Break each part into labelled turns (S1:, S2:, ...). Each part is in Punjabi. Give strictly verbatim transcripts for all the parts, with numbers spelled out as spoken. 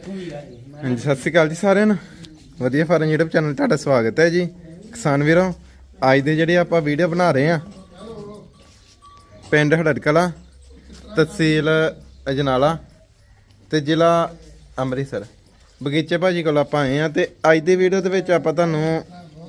S1: ਹਾਂਜੀ ਸਤਿ ਸ਼੍ਰੀ ਅਕਾਲ ਜੀ ਸਾਰਿਆਂ ਨੂੰ। ਵਧੀਆ ਫਾਰਮ YouTube ਚੈਨਲ ਤੁਹਾਡਾ ਸਵਾਗਤ ਹੈ ਜੀ। ਕਿਸਾਨ ਵੀਰੋ, ਅੱਜ ਦੇ ਜਿਹੜੇ ਆਪਾਂ ਵੀਡੀਓ ਬਣਾ ਰਹੇ ਆ ਪਿੰਡ ਹੜਕਲਾ, ਤਹਿਸੀਲ ਅਜਨਾਲਾ ਤੇ ਜ਼ਿਲ੍ਹਾ ਅੰਮ੍ਰਿਤਸਰ, ਬਗੀਚੇ ਭਾਜੀ ਕੋਲ ਆਪਾਂ ਆਏ ਆ। ਤੇ ਅੱਜ ਦੀ ਵੀਡੀਓ ਦੇ ਵਿੱਚ ਆਪਾਂ ਤੁਹਾਨੂੰ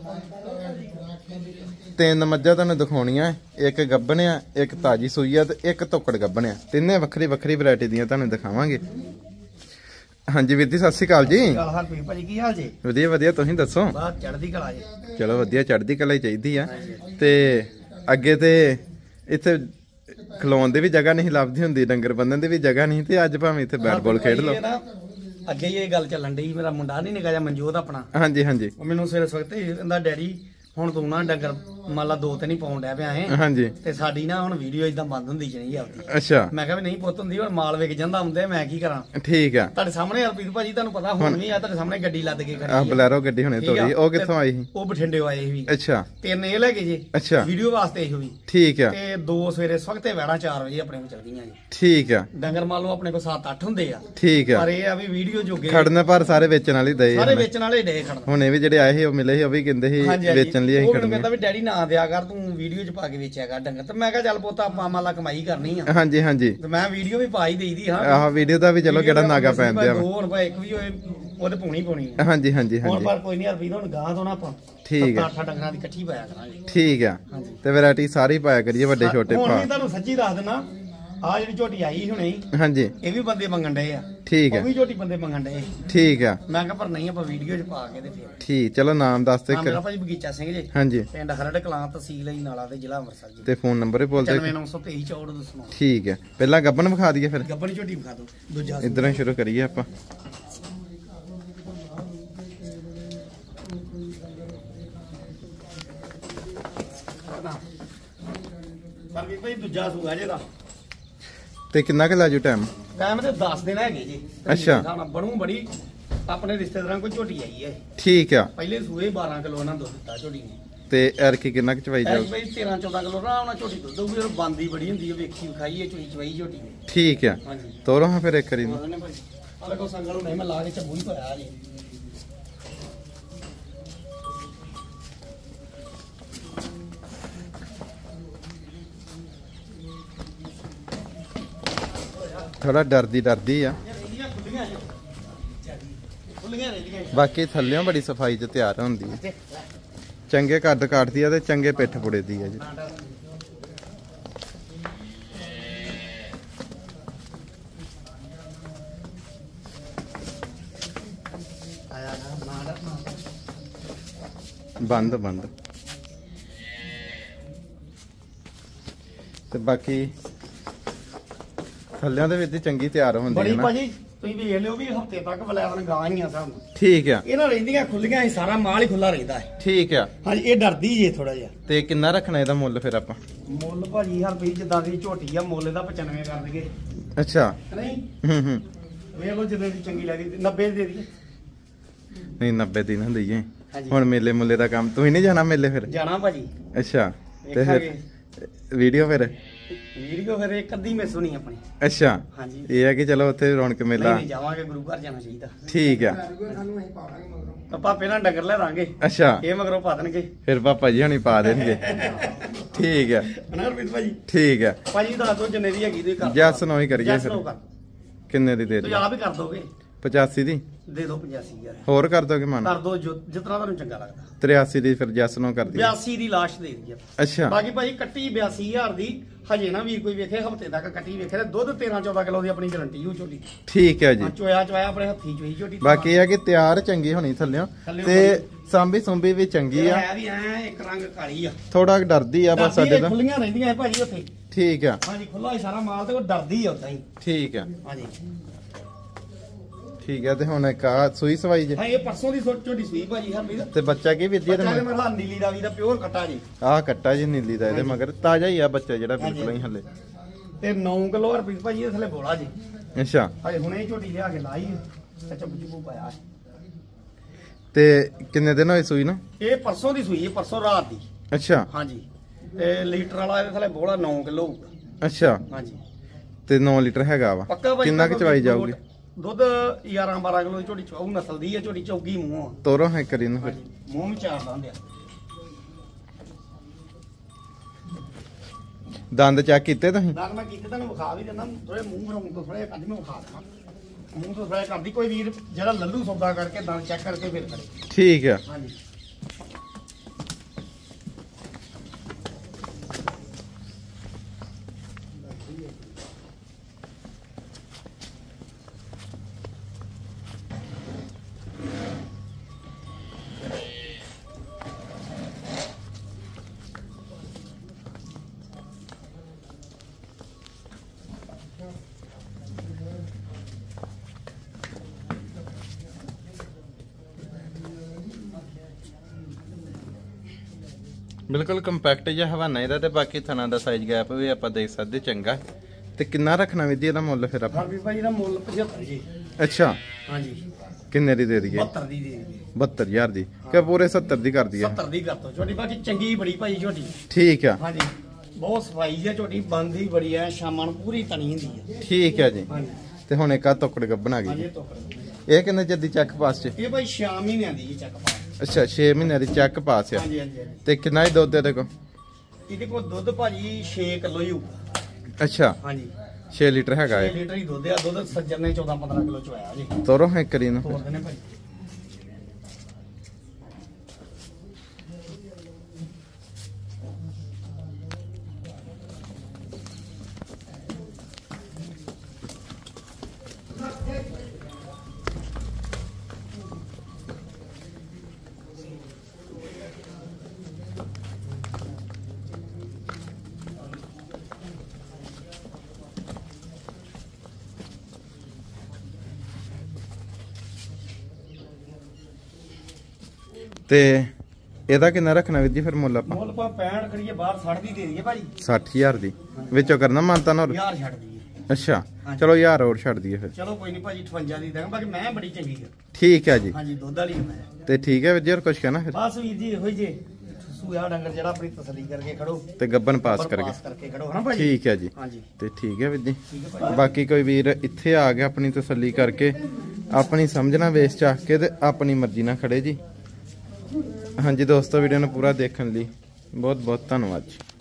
S1: ਤਿੰਨ ਮੱਝਾਂ ਤੁਹਾਨੂੰ ਦਿਖਾਉਣੀਆਂ। ਇੱਕ ਗੱਭਣ ਆ, ਇੱਕ ਤਾਜੀ ਸੂਈ ਆ ਤੇ ਇੱਕ ਧੁੱਕੜ ਗੱਭਣ ਆ। ਤਿੰਨੇ ਵੱਖਰੀ ਵੱਖਰੀ ਵੈਰਾਈਟੀ ਦੀਆਂ ਤੁਹਾਨੂੰ ਦਿਖਾਵਾਂਗੇ। ਹਾਂਜੀ ਵੀਰ ਜੀ ਸਤਿ ਸ਼੍ਰੀ ਅਕਾਲ ਜੀ।
S2: ਹਰਪ੍ਰੀਤ ਭਾਜੀ ਕੀ ਹਾਲ ਜੀ?
S1: ਵਧੀਆ ਵਧੀਆ, ਤੁਸੀਂ ਦੱਸੋ?
S2: ਬਸ ਚੜ੍ਹਦੀ ਕਲਾ ਜੀ।
S1: ਚਲੋ ਵਧੀਆ, ਚੜ੍ਹਦੀ ਕਲਾ ਹੀ ਚਾਹੀਦੀ ਆ। ਤੇ ਅੱਗੇ ਤੇ ਇੱਥੇ ਖਲੋਣ ਦੀ ਵੀ ਜਗ੍ਹਾ ਨਹੀਂ ਲੱਭਦੀ ਹੁੰਦੀ, ਡੰਗਰ ਬੰਨਣ ਦੀ ਵੀ ਜਗ੍ਹਾ ਨਹੀਂ, ਤੇ ਅੱਜ ਭਾਵੇਂ ਇੱਥੇ ਬੈਟ ਬਾਲ ਖੇਡ ਲਓ।
S2: ਅੱਗੇ ਹੀ ਇਹ ਗੱਲ ਚੱਲਣ ਡਈ, ਮੇਰਾ ਮੁੰਡਾ ਨਹੀਂ ਨਿਕਾ ਜਾ ਮਨਜੋਤ ਆਪਣਾ।
S1: ਹਾਂਜੀ ਹਾਂਜੀ।
S2: ਉਹ ਮੈਨੂੰ ਸਵੇਰੇ ਸਵਖਤੇ ਕਹਿੰਦਾ ਡੈਡੀ ਹੁਣ ਤੂੰ ਨਾ ਡੰਗਰ ਮੰਨ ਲਾ ਦੋ ਤੇ ਨਹੀਂ ਪਾਉਣ ਡਿਆ ਪਿਆ ਹੈ।
S1: ਹਾਂਜੀ।
S2: ਤੇ ਸਾਡੀ ਨਾ ਹੁਣ ਵੀਡੀਓ ਇਦਾਂ ਬੰਦ ਹੁੰਦੀ ਚਾਹੀਦੀ ਆਪਦੀ।
S1: ਅੱਛਾ।
S2: ਮੈਂ ਕਿਹਾ ਵੀ ਨਹੀਂ ਪੁੱਤ ਹੁੰਦੀ, ਹੁਣ ਮਾਲ ਵਿਕ ਜਾਂਦਾ ਹੁੰਦੇ, ਮੈਂ ਕੀ ਕਰਾਂ।
S1: ਠੀਕ ਆ।
S2: ਤੁਹਾਡੇ ਸਾਹਮਣੇ ਹਰਪ੍ਰੀਤ ਭਾਜੀ ਤੁਹਾਨੂੰ ਪਤਾ ਹੁਣ ਵੀ ਆ, ਤੁਹਾਡੇ ਸਾਹਮਣੇ ਗੱਡੀ ਲੱਦ ਕੇ ਖੜੀ
S1: ਆ ਬਲੈਰੋ ਗੱਡੀ ਹੁਣੇ ਤੋੜੀ। ਉਹ ਕਿੱਥੋਂ ਆਈ ਸੀ?
S2: ਉਹ ਬਠਿੰਡੇ ਆਏ ਸੀ।
S1: ਅੱਛਾ।
S2: ਤਿੰਨ ਇਹ ਲੈ ਕੇ ਜੀ।
S1: ਅੱਛਾ।
S2: ਵੀਡੀਓ ਵਾਸਤੇ ਇਹੋ ਵੀ।
S1: ਠੀਕ ਆ।
S2: ਤੇ ਦੋ ਸਵੇਰੇ ਸਵਖਤੇ ਵੈੜਾ ਚਾਰ ਵਜੇ ਆਪਣੇ ਕੋਲ ਚੱਲਦੀਆਂ ਜੀ।
S1: ਠੀਕ ਆ।
S2: ਡੰਗਰ ਮੰਨ ਲਓ ਆਪਣੇ ਕੋਲ ਸੱਤ ਅੱਠ ਹੁੰਦੇ ਆ।
S1: ਠੀਕ ਆ।
S2: ਪਰ ਇਹ ਆ ਵੀ ਵੀਡੀਓ ਜੋਗੇ
S1: ਖੜਨਾ, ਪਰ ਸਾਰੇ ਵੇਚਣ ਵਾਲੇ ਦਏ
S2: ਸਾਰੇ ਵੇਚਣ ਵਾਲੇ ਡੇ ਖੜਨਾ।
S1: ਹੁਣ ਇਹ ਵੀ ਜਿਹੜੇ ਆਏ ਸੀ ਉਹ ਮਿਲੇ ਸੀ, ਉਹ ਵੀ ਕਹਿੰਦੇ ਸੀ ਵੇਚਣ ਲਈ ਅਸੀਂ ਖੜਨੇ।
S2: ਕਹਿੰਦਾ ਵੀ ਡੈਡੀ ਨਾ ਦਿਆ ਕਰ, ਤੂੰ ਵੀਡੀਓ ਚ ਪਾ ਕੇ ਵੇਚਿਆ ਕਰ ਡੰਗਰ। ਤੇ ਮੈਂ ਕਿਹਾ ਚੱਲ ਪੁੱਤ ਆਪਾਂ ਮੰਨ ਲਾ ਕਮਾਈ ਕਰਨੀ ਆ।
S1: ਹਾਂਜੀ ਹਾਂਜੀ।
S2: ਤੇ ਮੈਂ ਵੀਡੀਓ ਵੀ ਪਾ ਹੀ ਦੇਈਦੀ ਹਾਂ।
S1: ਆਹ ਵੀਡੀਓ ਦਾ ਵੀ ਚਲੋ ਕਿਹੜਾ ਨਾਗਾ ਪੈਂਦੇ ਆ।
S2: ਦੋ ਹੁਣ ਭਾਵੇਂ ਇੱਕ ਵੀ ਹੋਏ ਉਹਦੇ ਪਾਉਣੀ ਪਾਉਣੀ ਆ।
S1: ਹਾਂਜੀ ਹਾਂਜੀ
S2: ਹੁਣ
S1: ਹਾਂਜੀ।
S2: ਪਰ ਕੋਈ ਨਹੀਂ ਹਰਪ੍ਰੀਤ, ਹੁਣ ਗਾਂ ਤੋਂ ਨਾ ਆਪਾਂ
S1: ਠੀਕ ਆ।
S2: ਅੱਠ ਡੰਗਰਾਂ ਦੀ ਇਕੱਠੀ ਪਾਇਆ ਕਰਾਂਗੇ।
S1: ਠੀਕ ਆ। ਤੇ ਵੈਰਾਈਟੀ ਸਾਰੀ ਪਾਇਆ ਕਰੀਏ, ਵੱਡੇ ਛੋਟੇ
S2: ਹੁਣ
S1: ਪਾ।
S2: ਵੀ ਤੁਹਾਨੂੰ ਸੱਚੀ ਦੱਸ ਦਿੰਦਾ, ਆ ਜਿਹੜੀ ਝੋਟੀ ਆਈ ਹੁਣੇ ਹੀ,
S1: ਹਾਂਜੀ,
S2: ਇਹ ਵੀ ਬੰਦੇ ਮੰਗਣ ਡਏ ਆ।
S1: ਠੀਕ ਆ।
S2: ਉਹ ਵੀ ਝੋਟੀ ਬੰਦੇ ਮੰਗਣ ਡਏ।
S1: ਠੀਕ ਆ।
S2: ਮੈਂ ਕਿਹਾ ਪਰ ਨਹੀਂ ਆਪਾਂ ਵੀਡੀਓ ਚ ਪਾ ਕੇ ਤੇ ਫਿਰ
S1: ਠੀਕ। ਚਲੋ ਨਾਮ ਦੱਸ ਦੇ।
S2: ਮੇਰਾ ਭਾਜੀ ਬਗੀਚਾ ਸਿੰਘ ਜੀ।
S1: ਹਾਂਜੀ।
S2: ਪਿੰਡ ਹਰੜ ਕਲਾਂ, ਤਹਿਸੀਲ ਅਜਨਾਲਾ ਤੇ ਜ਼ਿਲ੍ਹਾ ਅੰਮ੍ਰਿਤਸਰ ਜੀ।
S1: ਤੇ ਫੋਨ ਨੰਬਰ ਹੀ ਬੋਲ ਦੇ।
S2: ਨੌਂ ਸੌ ਤੇਈ ਚੌੜ ਦੱਸਣਾ।
S1: ਠੀਕ ਹੈ। ਪਹਿਲਾਂ ਗੱਬਨ ਵਿਖਾ ਦਈਏ, ਫਿਰ
S2: ਗੱਬਨ ਝੋਟੀ ਵਿਖਾ ਦਿਓ ਦੂਜਾ।
S1: ਇਧਰੋਂ ਹੀ ਸ਼ੁਰੂ ਕਰੀਏ ਆਪਾਂ।
S2: ਪਰ ਵੀ ਭਾਈ ਦੂਜਾ ਸੂਆ ਜਿਹਦਾ
S1: ਤੇ ਕਿੰਨਾ ਕੁ ਲਾਜੂ ਟਾਈਮ?
S2: ਟਾਈਮ ਤੇ ਦਸ ਦਿਨ ਹੈਗੇ ਜੀ।
S1: ਅੱਛਾ।
S2: ਬਣੂ ਬੜੀ ਆਪਣੇ ਰਿਸ਼ਤੇਦਾਰਾਂ ਕੋਲ ਝੋਟੀ ਆਈ ਹੈ।
S1: ਠੀਕ ਆ।
S2: ਪਹਿਲੇ ਸੂਏ ਬਾਰਾਂ ਕਿਲੋ ਉਹਨਾਂ ਦੁੱਧ ਦਿੱਤਾ ਝੋਟੀ ਨੇ।
S1: ਤੇ ਐਰ ਕੀ ਕਿੰਨਾ ਕੁ ਚਵਾਈ ਜਾਊ?
S2: ਭਾਈ ਤੇਰਾਂ ਚੌਦਾਂ ਕਿਲੋ ਆਰਾਮ ਨਾਲ ਝੋਟੀ ਦੁੱਧ ਦਊਗੀ। ਬੰਦੀ ਬੜੀ ਹੁੰਦੀ ਹੈ, ਵੇਖੀ ਵਿਖਾਈ ਹੈ ਚੋਈ ਚਵਾਈ ਝੋਟੀ ਨੇ।
S1: ਠੀਕ ਆ।
S2: ਹਾਂਜੀ।
S1: ਤੋਰੋ ਹਾਂ ਫਿਰ ਇੱਕ ਵਾਰੀ ਨੂੰ।
S2: ਆਲੇ ਕੋ ਸੰਗਲ ਨੂੰ ਨਹੀਂ ਮੈਂ ਲਾ ਕੇ ਚੱਬੂ ਹੀ ਪਾਇਆ ਜੀ।
S1: ਥੋੜਾ ਡਰਦੀ ਡਰਦੀ ਆ, ਬਾਕੀ ਥੱਲਿਓਂ ਬੜੀ ਸਫਾਈ ਚ ਤਿਆਰ ਹੁੰਦੀ ਹੈ। ਚੰਗੇ ਕੱਦ ਕਾਟਦੀ ਆ ਤੇ ਚੰਗੇ ਪਿੱਠ ਪੁੜੇ ਦੀ ਆ ਜੀ। ਬੰਦ ਬੰਦ। ਤੇ ਬਾਕੀ ਥੱਲਿਆਂ ਦੇ ਵਿੱਚ ਚੰਗੀ ਤਿਆਰ ਹੁੰਦੀ ਹੈ
S2: ਬੜੀ
S1: ਨਾ
S2: ਭਾਜੀ। ਤੁਸੀਂ ਵੇਖ ਲਿਓ ਵੀ ਹਫਤੇ ਤੱਕ ਬਲੈਵਨ ਗਾਂ ਹੀ ਆ ਸਾਨੂੰ।
S1: ਠੀਕ ਆ।
S2: ਇਹਨਾਂ ਰਹਿੰਦੀਆਂ ਖੁੱਲੀਆਂ ਹੀ, ਸਾਰਾ ਮਾਲ ਹੀ ਖੁੱਲਾ ਰਹਿੰਦਾ ਹੈ।
S1: ਠੀਕ ਆ।
S2: ਹਾਂਜੀ। ਇਹ ਡਰਦੀ ਜੇ ਥੋੜਾ ਜਿਹਾ।
S1: ਤੇ ਕਿੰਨਾ ਰੱਖਣਾ ਇਹਦਾ ਮੁੱਲ ਫਿਰ ਆਪਾਂ?
S2: ਮੁੱਲ ਭਾਜੀ ਹਰਪ੍ਰੀਤ ਜਿੱਦਾਂ ਦੀ ਝੋਟੀ ਆ, ਮੁੱਲ ਇਹਦਾ ਪਚਾਨਵੇਂ ਕਰ ਦੇਗੇ।
S1: ਅੱਛਾ।
S2: ਨਹੀਂ
S1: ਹੂੰ ਹੂੰ।
S2: ਵੇਖ ਲਓ ਜਿੱਦਾਂ ਦੀ ਚੰਗੀ ਲੱਗਦੀ ਨੱਬੇ ਦੇ ਦਈਏ।
S1: ਨਹੀਂ ਨੱਬੇ ਦੀ ਨਾ ਦਈਏ।
S2: ਹਾਂਜੀ।
S1: ਹੁਣ ਮੇਲੇ ਮੁੱਲੇ ਦਾ ਕੰਮ ਤੁਸੀਂ ਨਹੀਂ ਜਾਣਾ ਮੇਲੇ ਫਿਰ?
S2: ਜਾਣਾ ਭਾਜੀ।
S1: ਅੱਛਾ। ਤੇ
S2: ਵੇਖਾਂਗੇ
S1: ਫਿਰ ਵੀਡੀਓ ਫਿਰ
S2: ਵੀਡੀਓ ਫਿਰ ਇੱਕ ਅੱਧੀ ਮਿਸ ਹੋਣੀ ਆਪਣੀ।
S1: ਅੱਛਾ।
S2: ਹਾਂਜੀ।
S1: ਇਹ ਹੈ ਕਿ ਚਲੋ ਉੱਥੇ ਰੌਣਕ ਮੇਲਾ।
S2: ਨਹੀਂ ਜਾਵਾਂਗੇ, ਗੁਰੂ ਘਰ ਜਾਣਾ ਚਾਹੀਦਾ।
S1: ਠੀਕ ਆ।
S2: ਪਾਪਾ ਪਹਿਲਾਂ ਡੰਗਰ ਲੈ ਲਾਂਗੇ।
S1: ਅੱਛਾ।
S2: ਇਹ ਮਗਰੋਂ ਪਾ ਦੇਣਗੇ।
S1: ਫਿਰ ਪਾਪਾ ਜੀ ਹੁਣੀ ਪਾ ਦੇਣਗੇ। ਠੀਕ ਆ।
S2: ਹਰਪ੍ਰੀਤ ਭਾਜੀ।
S1: ਠੀਕ ਆ।
S2: ਭਾਜੀ ਦੱਸ ਦੋ ਜਿੰਨੇ ਦੀ ਹੈਗੀ ਤੁਸੀਂ ਕਰ।
S1: ਜੱਸ ਨੋ ਹੀ ਕਰੀਏ ਫਿਰ। ਕਿੰਨੇ ਦੀ ਦੇ
S2: ਤੁਸੀਂ
S1: ਦਿਓ?
S2: ਆਪ ਹੀ ਕਰ ਦੋਗੇ।
S1: ਪਚਾਸੀ ਦੀ
S2: ਦੇ ਦਿਓ ਪਚਾਸੀ ਹਜ਼ਾਰ।
S1: ਹੋਰ ਕਰ ਦੋਗੇ ਮਨ?
S2: ਕਰ ਦੋ ਜਿਤਨਾ ਤੁਹਾਨੂੰ ਚੰਗਾ ਲੱਗਦਾ।
S1: ਤਰਿਆਸੀ ਦੀ ਫਿਰ ਜੱਸ ਨੋ ਕਰ ਦਈਏ।
S2: ਬਿਆਸੀ ਦੀ ਲਾਸ਼ ਦੇ ਦਈਏ।
S1: ਅੱਛਾ।
S2: ਬਾਕੀ ਭਾਜੀ ਕੱਟੀ ਬਿਆਸੀ ਹਜ਼ਾਰ ਦੀ ਹਜੇ ਨਾ ਵੀਰ ਕੋਈ ਵੇਖੇ, ਹਫਤੇ ਤੱਕ ਕੱਟੀ ਵੇਖੇ ਤੇ ਦੁੱਧ ਤੇਰਾਂ ਚੌਦਾਂ ਕਿਲੋ ਦੀ ਆਪਣੀ ਗਾਰੰਟੀ ਹੋ ਝੋਟੀ।
S1: ਠੀਕ ਹੈ ਜੀ।
S2: ਚੋਇਆ ਚੋਇਆ ਆਪਣੇ ਹੱਥੀ ਚੋਈ ਝੋਟੀ।
S1: ਬਾਕੀ ਇਹ ਹੈ ਕਿ ਤਿਆਰ ਚੰਗੀ ਹੋਣੀ ਥੱਲਿਓ, ਤੇ ਸਾਂਭੀ ਸੁੰਭੀ ਵੀ ਚੰਗੀ ਆ।
S2: ਹੈ ਵੀ ਐ ਇੱਕ ਰੰਗ ਕਾਲੀ ਆ।
S1: ਥੋੜਾ ਡਰਦੀ ਆ ਬਸ ਸਾਡੇ ਤੋਂ।
S2: ਖੁੱਲੀਆਂ ਰਹਿੰਦੀਆਂ ਭਾਜੀ ਉੱਥੇ।
S1: ਠੀਕ ਆ।
S2: ਹਾਂਜੀ ਖੁੱਲਾ ਹੀ ਸਾਰਾ ਮਾਲ ਤੇ ਉਹ ਡਰਦੀ ਆ ਉਦਾਂ ਹੀ।
S1: ਠੀਕ ਆ।
S2: ਹਾਂਜੀ।
S1: ਠੀਕ ਆ। ਤੇ ਹੁਣ ਇੱਕ ਆ ਸੂਈ ਸਵਾਈ ਜੇ?
S2: ਹਾਂ ਇਹ ਪਰਸੋਂ ਦੀ ਝੋਟੀ ਸੂਈ ਭਾਜੀ ਹਰਪ੍ਰੀਤ।
S1: ਤੇ ਬੱਚਾ ਕੀ ਵਿਦਿਆ ਤੇ
S2: ਬੱਚਾ ਤੇ ਮੇਰਾ ਨੀਲੀ ਰਾਵੀ ਦਾ ਪਿਓਰ ਕੱਟਾ ਜੀ।
S1: ਆਹ ਕੱਟਾ ਜੀ ਨੀਲੀ ਦਾ, ਇਹਦੇ ਮਗਰ ਤਾਜ਼ਾ ਹੀ ਆ ਬੱਚਾ ਜਿਹੜਾ ਬਿਲਕੁਲ ਹੀ ਹੱਲੇ।
S2: ਤੇ ਨੌ ਕਿਲੋ ਹਰਪ੍ਰੀਤ ਭਾਜੀ ਇਹਦੇ ਥੱਲੇ ਬੋਲਾ ਜੀ।
S1: ਅੱਛਾ।
S2: ਹਜੇ ਹੁਣੇ ਹੀ ਝੋਟੀ ਲਿਆ ਕੇ ਲਾਈ ਤੇ ਚੱਬੂ ਚੁੱਬੂ ਪਾਇਆ।
S1: ਤੇ ਕਿੰਨੇ ਦਿਨ ਹੋਏ ਸੂਈ ਨੂੰ?
S2: ਇਹ ਪਰਸੋਂ ਦੀ ਸੂਈ ਹੈ, ਪਰਸੋਂ ਰਾਤ ਦੀ।
S1: ਅੱਛਾ।
S2: ਹਾਂਜੀ। ਤੇ ਲੀਟਰ ਵਾਲਾ ਇਹਦੇ ਥੱਲੇ ਬੋਲਾ ਨੌ ਕਿਲੋ ਹੋਊਗਾ।
S1: ਅੱਛਾ।
S2: ਹਾਂਜੀ।
S1: ਤੇ ਨੌ ਲੀਟਰ ਹੈਗਾ ਵਾ।
S2: ਪੱਕਾ ਭਾਈ।
S1: ਕਿੰਨਾ ਕੁ ਚਵਾਈ ਜਾਊਗੀ?
S2: ਦੁੱਧ ਗਿਆਰਾਂ ਬਾਰਾਂ ਕਿਲੋ ਦੀ ਝੋਟੀ ਚਵਾਉ ਨਸਲ ਦੀ ਹੈ ਝੋਟੀ ਚੌਗੀ ਮੂੰਹ ਆ
S1: ਤੋਰੋ ਹੈ ਕਰੀ ਨੂੰ ਫਿਰ
S2: ਹਾਂਜੀ ਮੂੰਹ ਵੀ ਚਾਰ ਦੰਦ ਆ
S1: ਦੰਦ ਚੈੱਕ ਕੀਤੇ ਤੁਸੀਂ
S2: ਦੰਦ ਮੈਂ ਕੀਤੇ ਤੁਹਾਨੂੰ ਵਿਖਾ ਵੀ ਦਿੰਦਾ ਥੋੜੇ ਮੂੰਹ ਰੋਂ ਤੋਂ ਥੋੜੇ ਕੱਢ ਮੈਂ ਵਿਖਾ ਦੇਣਾ ਮੂੰਹ ਤੋਂ ਥੋੜਾ ਕਰਦੀ ਕੋਈ ਵੀਰ ਜਿਹੜਾ ਲੱਲੂ ਸੌਦਾ ਕਰਕੇ ਦੰਦ ਚੈੱਕ ਕਰਕੇ ਫਿਰ ਕਰੇ
S1: ਠੀਕ ਆ
S2: ਹਾਂਜੀ
S1: ਬਿਲਕੁਲ ਕੰਪੈਕਟ ਜਿਹਾ ਹਵਾਨਾ ਇਹਦਾ ਤੇ ਬਾਕੀ ਥਣਾ ਦਾ ਸਾਈਜ਼ ਗੈਪ ਵੀ ਆਪਾਂ ਦੇਖ ਸਕਦੇ ਚੰਗਾ ਤੇ ਕਿੰਨਾ ਰੱਖਣਾ ਵੀ ਇਹਦਾ ਮੁੱਲ ਫਿਰ ਆਪਾਂ
S2: ਹਰਵੀਰ ਭਾਈ ਦਾ ਮੁੱਲ ਪਝੱਤਰ ਜੀ
S1: ਅੱਛਾ
S2: ਹਾਂਜੀ
S1: ਕਿੰਨੇ ਦੀ ਦੇ ਦਈਏ
S2: ਬਹੱਤਰ ਦੀ ਦੇ ਦੇ
S1: ਬਹੱਤਰ ਹਜ਼ਾਰ ਦੀ ਕਿ ਪੂਰੇ ਸੱਤਰ ਦੀ ਕਰ ਦਈਏ
S2: ਸੱਤਰ ਦੀ ਕਰ ਦੋ ਝੋਟੀ ਬਾਕੀ ਚੰਗੀ ਬੜੀ ਭਾਈ ਝੋਟੀ
S1: ਠੀਕ ਆ
S2: ਹਾਂਜੀ ਬਹੁਤ ਸਫਾਈ ਹੈ ਝੋਟੀ ਬੰਦੀ ਬੜੀ ਹੈ ਸ਼ਾਮਾਂ ਨੂੰ ਪੂਰੀ ਤਣੀ ਹੁੰਦੀ ਹੈ
S1: ਠੀਕ ਆ ਜੀ
S2: ਹਾਂਜੀ
S1: ਤੇ ਹੁਣ ਇੱਕ ਆ ਤੋਕੜ ਗੱਬਣ ਆ
S2: ਹਾਂਜੀ
S1: ਗਈ
S2: ਇਹ ਤੋਕੜ
S1: ਇਹ ਕਿੰਨੇ ਚਿਰ ਦੀ ਚੈੱਕ ਪਾਸ ਚ
S2: ਇਹ ਭਾਈ ਛੇ ਮਹੀਨਿਆਂ ਦੀ ਜੀ ਚੱਕ ਪਾ
S1: ਅੱਛਾ ਛੇ ਮਹੀਨਿਆਂ ਦੀ ਚੈੱਕ ਪਾਸ ਆ
S2: ਹਾਂਜੀ ਹਾਂਜੀ ਹਾਂਜੀ।
S1: ਤੇ ਕਿੰਨਾ ਹੀ ਦੁੱਧ ਇਹਦੇ ਕੋ
S2: ਇਹਦੇ ਕੋਲ ਦੁੱਧ ਭਾਜੀ ਛੇ ਕਿਲੋ ਹੀ ਹੋਊਗਾ
S1: ਅੱਛਾ
S2: ਹਾਂਜੀ
S1: ਛੇ ਲੀਟਰ ਹੈਗਾ
S2: ਛੇ
S1: ਇਹ
S2: ਲੀਟਰ ਹੀ ਦੁੱਧ ਆ ਦੁੱਧ ਸੱਜਰ ਨੇ ਚੌਦਾਂ ਪੰਦਰਾਂ ਕਿਲੋ ਚਵਾਇਆ ਜੀ
S1: ਤੋਰੋ ਹੈ ਕਰੀ ਨੂੰ
S2: ਤੋਰ ਦਿੰਦੇ ਭਾਈ
S1: ਤੇ ਇਹਦਾ ਕਿੰਨਾ ਰੱਖਣਾ ਵੀਰ ਜੀ ਫਿਰ ਮੁੱਲ ਆਪਾਂ
S2: ਮੁੱਲ ਪਾ ਪੈਂਹਠ ਕਰੀਏ ਬਾਹਰ ਸੱਠ ਦੀ ਦੇ ਦਈਏ ਭਾਜੀ
S1: ਸੱਠ ਹਜ਼ਾਰ ਦੀ ਵਿੱਚੋਂ ਕਰਨਾ ਮਾਨਤਾ ਨਾ ਹੋਰ
S2: ਯਾਰ ਛੱਡ ਦਈਏ
S1: ਅੱਛਾ
S2: ਹਾਂਜੀ।
S1: ਚਲੋ ਯਾਰ ਹੋਰ ਛੱਡ ਦਈਏ ਫਿਰ
S2: ਚਲੋ ਕੋਈ ਨਹੀਂ ਭਾਜੀ ਅਠਵੰਜਾ ਦੀ ਦਾਂਗਾ ਬਾਕੀ ਮੈਂ ਬੜੀ ਚੰਗੀ ਆ
S1: ਠੀਕ ਹੈ ਜੀ
S2: ਹਾਂਜੀ ਦੁੱਧ ਵਾਲੀ ਮੈਂ
S1: ਤੇ ਠੀਕ ਹੈ ਵੀਰ ਜੀ ਹੋਰ ਕੁਝ ਕਹਿਣਾ ਫਿਰ
S2: ਬਸ ਵੀਰ ਜੀ ਇਹੋ ਹੀ ਜੇ ਸੂਆ ਡੰਗਰ ਜਿਹੜਾ ਆਪਣੀ ਤਸੱਲੀ ਕਰਕੇ ਖੜੋ
S1: ਤੇ ਗੱਬਨ ਪਾਸ
S2: ਉੱਪਰ
S1: ਕਰਕੇ
S2: ਪਾਸ ਕਰਕੇ ਖੜੋ ਹਨਾ ਭਾਜੀ
S1: ਠੀਕ ਹੈ ਜੀ
S2: ਹਾਂਜੀ
S1: ਤੇ ਠੀਕ ਹੈ ਵੀਰ ਜੀ
S2: ਠੀਕ ਹੈ ਭਾਜੀ
S1: ਬਾਕੀ ਕੋਈ ਵੀਰ ਇੱਥੇ ਆ ਗਿਆ ਆਪਣੀ ਤਸੱਲੀ ਕਰਕੇ ਆਪਣੀ ਸਮਝਣਾ ਵੇਚ ਚਾਹ ਕੇ ਤੇ ਆਪਣੀ ਮਰਜ਼ੀ ਨਾਲ ਖੜੇ ਜੀ ਹਾਂਜੀ ਦੋਸਤੋ ਵੀਡੀਓ ਨੂੰ ਪੂਰਾ ਦੇਖਣ ਲਈ ਬਹੁਤ ਬਹੁਤ ਧੰਨਵਾਦ ਜੀ।